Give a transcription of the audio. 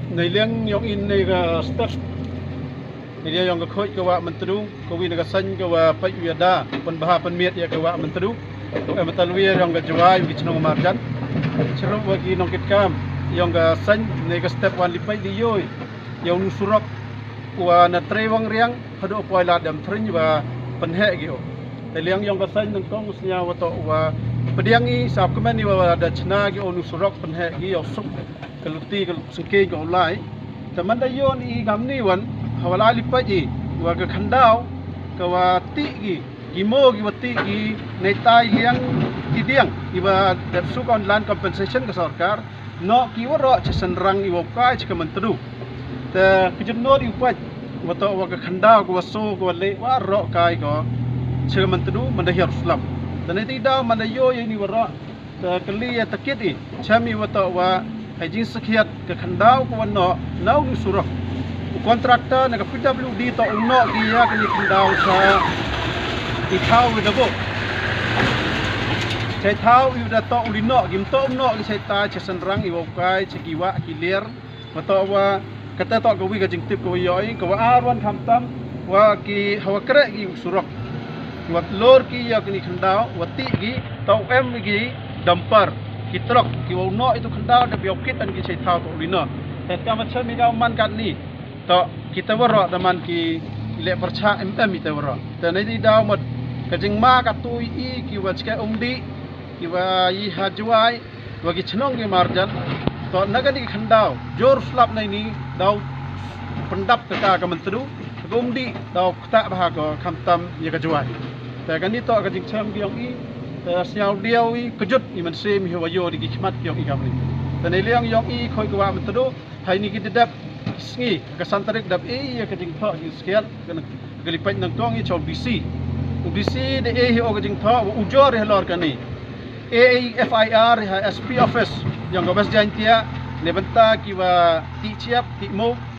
Này liang yong in này cái step này dia yong cái Khooid Ya Wah Myntdu ko wi naga seng ko wa pai wi da pun baha pun miet ya ko Wah Myntdu ko emetal wi yong cái Jowai wi chnong marjan chero wa ki nong kit kam yong cái seng này cái step wan lipai di yoi yong surok wa na trewang riang hado poi la dam thrin wa penhe gi ho te liang yong cái seng nong kong snya wa to wa pediang i sap kemen ni wa da chna gi onu surok penhe gi yo sup keluti ke sengke ko lai teman da yon i gam ni wan hawala lipai ji wa ke khandaw ke wa ti gi gimo gi wati gi nei tai liang ti diang i wa dep su kon land compensation ke sarkar no ki wa ro chesen rang i wa kai ke Myntdu te kejno di upai wa to wa ke khandaw ko so ko le wa ro kai ko ke Myntdu man da hiar slam dan nei ti daw man da yo ni wa ro te kali ya takit i chami wa to wa hai jing sakhiat ke khandaw ko no nau ni surok kontraktor na PWD to uno dia ke ni khandaw sa ti thau wi da bo chai thau wi da to ulino gim to no ni sai ta chesan rang i wo kai chikiwa kiler wa to wa kata to ko wi ka jing tip ko yoi ko wa arwan kham tam wa ki hawa kre gi surok wa lor ki ya ke ni khandaw wa ti gi to em gi damper ki truk ki wo no itu khandaw da biok kit an ki chai thau ko ulino te ka ma chami ga man kan ni to kita waro teman ki le percha kita waro te nei di daw mot ka jingma ka tui i ki wa chke umdi ki wa yi ha Jowai wa ki chnong ki marjan to nagani khandaw jor slap nei ni daw pendap ka Myntdu ka umdi daw kta bah ko khamtam ye ka Jowai te kan ni to ka jing cham giong i te siaw diaw i kejut i man sem hi wa yo di ki khmat giong i kam ni te nei liang yong i Khooid Ya Wah Myntdu hai ni ki dedap sngi kesan tarik dap ya ke jing tho ni skial gelipat nang tong i chol BC de hi o ke jing tho ujor halor kani FIR ha SP office yang gobas Jaintia ne benta ki wa ti chiap ti mo